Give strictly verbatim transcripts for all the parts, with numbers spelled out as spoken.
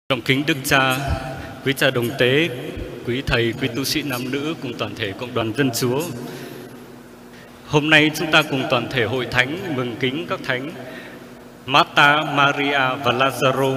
Trọng kính Đức Cha, quý cha đồng tế, quý thầy, quý tu sĩ nam nữ cùng toàn thể cộng đoàn dân Chúa. Hôm nay chúng ta cùng toàn thể hội thánh mừng kính các thánh Marta, Maria và Lazaro.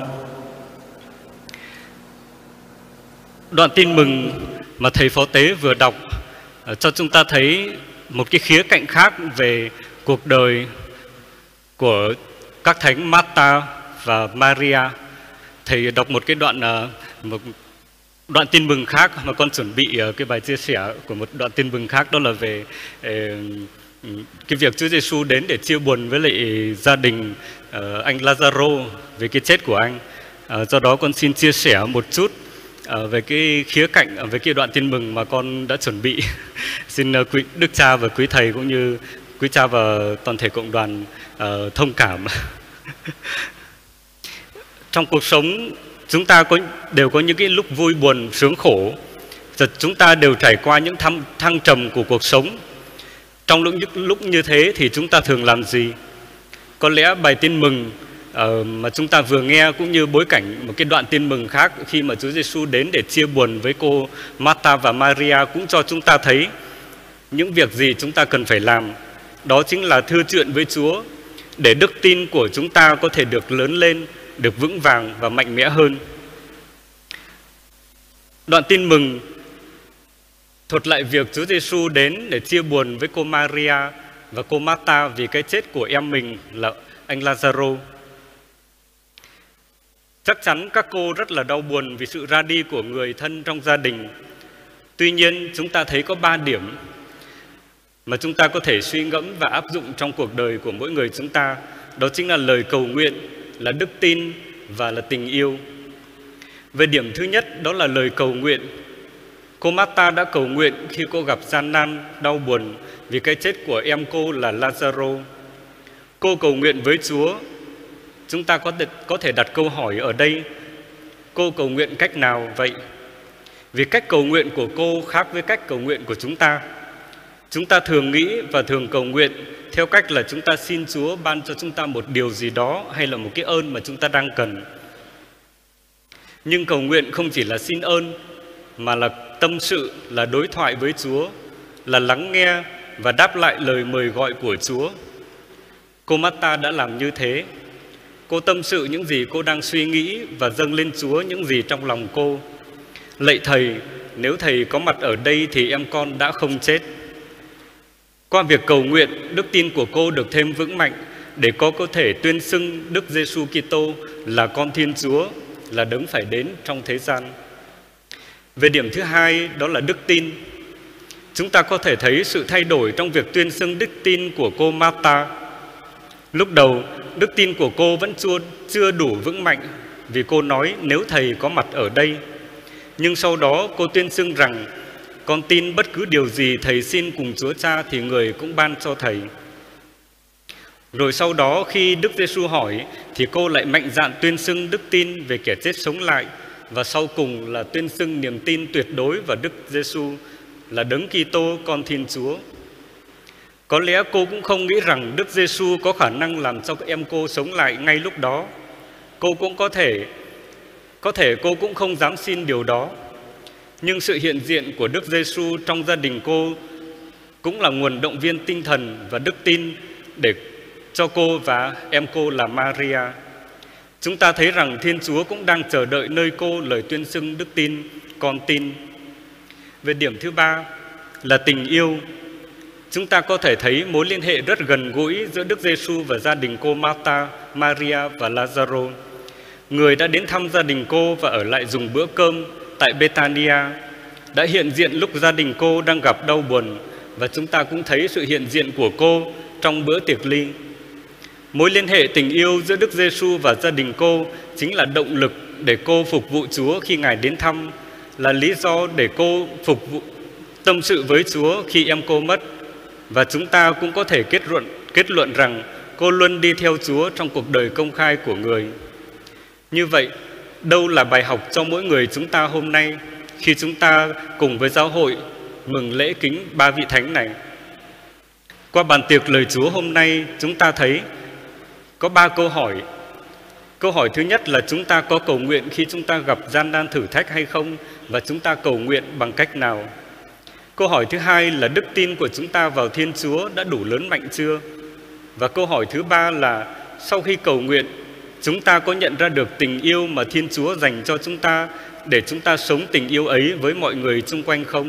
Đoạn tin mừng mà thầy phó tế vừa đọc cho chúng ta thấy một cái khía cạnh khác về cuộc đời của các thánh Marta và Maria. Thầy đọc một cái đoạn một đoạn tin mừng khác mà con chuẩn bị cái bài chia sẻ của một đoạn tin mừng khác, đó là về cái việc Chúa Giêsu đến để chia buồn với lại gia đình anh Lazaro về cái chết của anh. Do đó con xin chia sẻ một chút về cái khía cạnh về cái đoạn tin mừng mà con đã chuẩn bị. Xin quý Đức Cha và quý thầy cũng như quý cha và toàn thể cộng đoàn uh, thông cảm. Trong cuộc sống chúng ta có, đều có những cái lúc vui buồn, sướng khổ. Chúng ta đều trải qua những thăng, thăng trầm của cuộc sống. Trong lúc, lúc như thế thì chúng ta thường làm gì? Có lẽ bài tin mừng uh, mà chúng ta vừa nghe cũng như bối cảnh một cái đoạn tin mừng khác khi mà Chúa Giêsu đến để chia buồn với cô Marta và Maria cũng cho chúng ta thấy những việc gì chúng ta cần phải làm. Đó chính là thưa chuyện với Chúa để đức tin của chúng ta có thể được lớn lên, được vững vàng và mạnh mẽ hơn. Đoạn tin mừng thuật lại việc Chúa Giêsu đến để chia buồn với cô Maria và cô Marta vì cái chết của em mình là anh Lazaro. Chắc chắn các cô rất là đau buồn vì sự ra đi của người thân trong gia đình. Tuy nhiên chúng ta thấy có ba điểm mà chúng ta có thể suy ngẫm và áp dụng trong cuộc đời của mỗi người chúng ta. Đó chính là lời cầu nguyện, là đức tin và là tình yêu. Về điểm thứ nhất, đó là lời cầu nguyện. Cô Marta đã cầu nguyện khi cô gặp gian nan, đau buồn vì cái chết của em cô là Lazaro. Cô cầu nguyện với Chúa. Chúng ta có thể, có thể đặt câu hỏi ở đây, cô cầu nguyện cách nào vậy? Vì cách cầu nguyện của cô khác với cách cầu nguyện của chúng ta. Chúng ta thường nghĩ và thường cầu nguyện theo cách là chúng ta xin Chúa ban cho chúng ta một điều gì đó hay là một cái ơn mà chúng ta đang cần. Nhưng cầu nguyện không chỉ là xin ơn mà là tâm sự, là đối thoại với Chúa, là lắng nghe và đáp lại lời mời gọi của Chúa. Cô Marta đã làm như thế. Cô tâm sự những gì cô đang suy nghĩ và dâng lên Chúa những gì trong lòng cô. Lạy Thầy, nếu Thầy có mặt ở đây thì em con đã không chết. Qua việc cầu nguyện, đức tin của cô được thêm vững mạnh để cô có thể tuyên xưng Đức Giêsu Kitô là con Thiên Chúa, là đấng phải đến trong thế gian. Về điểm thứ hai, đó là đức tin. Chúng ta có thể thấy sự thay đổi trong việc tuyên xưng đức tin của cô Marta. Lúc đầu, đức tin của cô vẫn chưa, chưa đủ vững mạnh vì cô nói nếu Thầy có mặt ở đây. Nhưng sau đó cô tuyên xưng rằng con tin bất cứ điều gì Thầy xin cùng Chúa Cha thì Người cũng ban cho Thầy. Rồi sau đó khi Đức Giêsu hỏi thì cô lại mạnh dạn tuyên xưng đức tin về kẻ chết sống lại, và sau cùng là tuyên xưng niềm tin tuyệt đối vào Đức Giêsu là Đấng Kitô, con Thiên Chúa. Có lẽ cô cũng không nghĩ rằng Đức Giêsu có khả năng làm cho em cô sống lại ngay lúc đó. Cô cũng có thể có thể cô cũng không dám xin điều đó. Nhưng sự hiện diện của Đức Giêsu trong gia đình cô cũng là nguồn động viên tinh thần và đức tin để cho cô và em cô là Maria. Chúng ta thấy rằng Thiên Chúa cũng đang chờ đợi nơi cô lời tuyên xưng đức tin, con tin. Về điểm thứ ba là tình yêu. Chúng ta có thể thấy mối liên hệ rất gần gũi giữa Đức Giêsu và gia đình cô Marta, Maria và Lazaro. Người đã đến thăm gia đình cô và ở lại dùng bữa cơm tại Bethania, đã hiện diện lúc gia đình cô đang gặp đau buồn, và chúng ta cũng thấy sự hiện diện của cô trong bữa tiệc ly. Mối liên hệ tình yêu giữa Đức Giêsu và gia đình cô chính là động lực để cô phục vụ Chúa khi Ngài đến thăm, là lý do để cô phục vụ tâm sự với Chúa khi em cô mất. Và chúng ta cũng có thể kết luận, kết luận rằng cô luôn đi theo Chúa trong cuộc đời công khai của người. Như vậy, đâu là bài học cho mỗi người chúng ta hôm nay khi chúng ta cùng với giáo hội mừng lễ kính ba vị thánh này? Qua bàn tiệc lời Chúa hôm nay, chúng ta thấy có ba câu hỏi Câu hỏi thứ nhất là chúng ta có cầu nguyện khi chúng ta gặp gian nan thử thách hay không, và chúng ta cầu nguyện bằng cách nào? Câu hỏi thứ hai là đức tin của chúng ta vào Thiên Chúa đã đủ lớn mạnh chưa? Và câu hỏi thứ ba là sau khi cầu nguyện, chúng ta có nhận ra được tình yêu mà Thiên Chúa dành cho chúng ta để chúng ta sống tình yêu ấy với mọi người xung quanh không?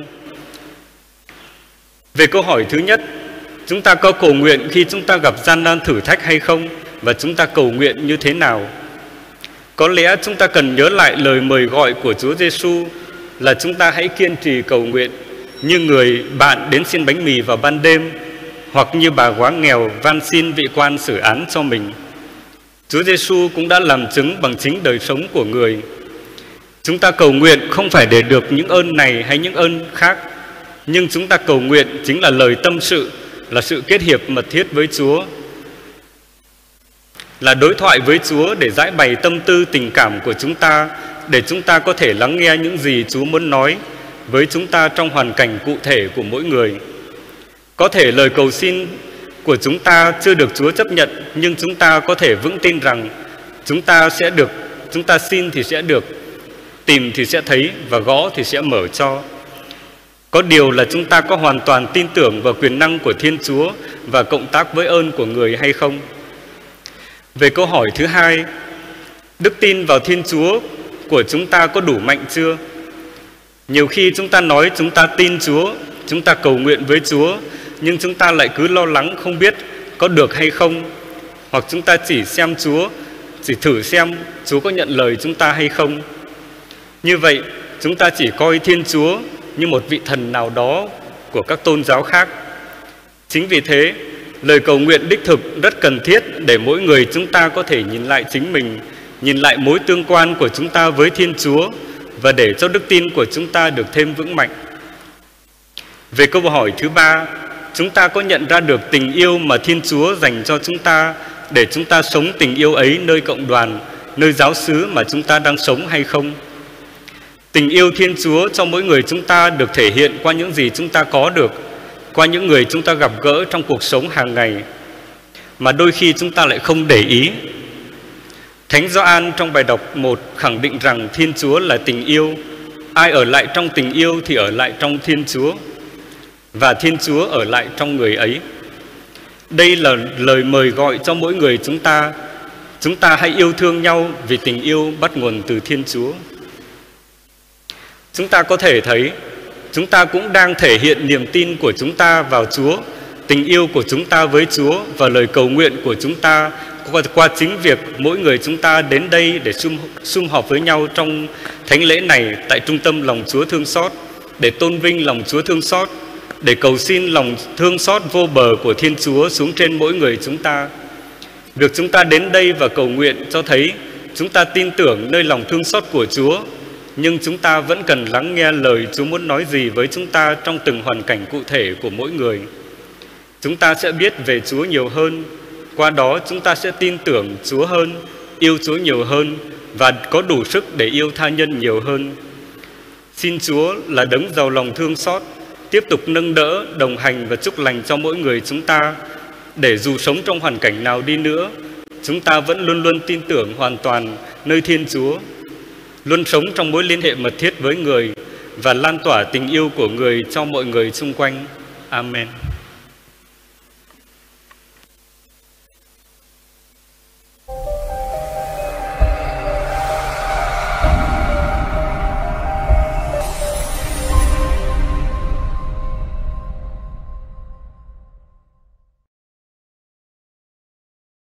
Về câu hỏi thứ nhất, chúng ta có cầu nguyện khi chúng ta gặp gian nan thử thách hay không, và chúng ta cầu nguyện như thế nào? Có lẽ chúng ta cần nhớ lại lời mời gọi của Chúa Giêsu là chúng ta hãy kiên trì cầu nguyện như người bạn đến xin bánh mì vào ban đêm, hoặc như bà góa nghèo van xin vị quan xử án cho mình. Chúa Giêsu cũng đã làm chứng bằng chính đời sống của người. Chúng ta cầu nguyện không phải để được những ơn này hay những ơn khác, nhưng chúng ta cầu nguyện chính là lời tâm sự, là sự kết hiệp mật thiết với Chúa, là đối thoại với Chúa để giải bày tâm tư tình cảm của chúng ta, để chúng ta có thể lắng nghe những gì Chúa muốn nói với chúng ta trong hoàn cảnh cụ thể của mỗi người. Có thể lời cầu xin của chúng ta chưa được Chúa chấp nhận, nhưng chúng ta có thể vững tin rằng chúng ta sẽ được, chúng ta xin thì sẽ được, tìm thì sẽ thấy, và gõ thì sẽ mở cho. Có điều là chúng ta có hoàn toàn tin tưởng vào quyền năng của Thiên Chúa và cộng tác với ơn của người hay không? Về câu hỏi thứ hai, đức tin vào Thiên Chúa của chúng ta có đủ mạnh chưa? Nhiều khi chúng ta nói chúng ta tin Chúa, chúng ta cầu nguyện với Chúa, nhưng chúng ta lại cứ lo lắng không biết có được hay không, hoặc chúng ta chỉ xem Chúa, chỉ thử xem Chúa có nhận lời chúng ta hay không. Như vậy, chúng ta chỉ coi Thiên Chúa như một vị thần nào đó của các tôn giáo khác. Chính vì thế, lời cầu nguyện đích thực rất cần thiết để mỗi người chúng ta có thể nhìn lại chính mình, nhìn lại mối tương quan của chúng ta với Thiên Chúa, và để cho đức tin của chúng ta được thêm vững mạnh. Về câu hỏi thứ ba, chúng ta có nhận ra được tình yêu mà Thiên Chúa dành cho chúng ta để chúng ta sống tình yêu ấy nơi cộng đoàn, nơi giáo xứ mà chúng ta đang sống hay không? Tình yêu Thiên Chúa cho mỗi người chúng ta được thể hiện qua những gì chúng ta có được, qua những người chúng ta gặp gỡ trong cuộc sống hàng ngày, mà đôi khi chúng ta lại không để ý. Thánh Gioan trong bài đọc một khẳng định rằng Thiên Chúa là tình yêu. Ai ở lại trong tình yêu thì ở lại trong Thiên Chúa, và Thiên Chúa ở lại trong người ấy. Đây là lời mời gọi cho mỗi người chúng ta. Chúng ta hãy yêu thương nhau vì tình yêu bắt nguồn từ Thiên Chúa. Chúng ta có thể thấy chúng ta cũng đang thể hiện niềm tin của chúng ta vào Chúa, tình yêu của chúng ta với Chúa và lời cầu nguyện của chúng ta qua, qua chính việc mỗi người chúng ta đến đây để sum, sum họp với nhau trong thánh lễ này tại trung tâm lòng Chúa thương xót, để tôn vinh lòng Chúa thương xót, để cầu xin lòng thương xót vô bờ của Thiên Chúa xuống trên mỗi người chúng ta. Việc chúng ta đến đây và cầu nguyện cho thấy chúng ta tin tưởng nơi lòng thương xót của Chúa, nhưng chúng ta vẫn cần lắng nghe lời Chúa muốn nói gì với chúng ta trong từng hoàn cảnh cụ thể của mỗi người. Chúng ta sẽ biết về Chúa nhiều hơn, qua đó chúng ta sẽ tin tưởng Chúa hơn, yêu Chúa nhiều hơn và có đủ sức để yêu tha nhân nhiều hơn. Xin Chúa là đấng giàu lòng thương xót tiếp tục nâng đỡ, đồng hành và chúc lành cho mỗi người chúng ta, để dù sống trong hoàn cảnh nào đi nữa, chúng ta vẫn luôn luôn tin tưởng hoàn toàn nơi Thiên Chúa, luôn sống trong mối liên hệ mật thiết với người và lan tỏa tình yêu của người cho mọi người xung quanh. Amen.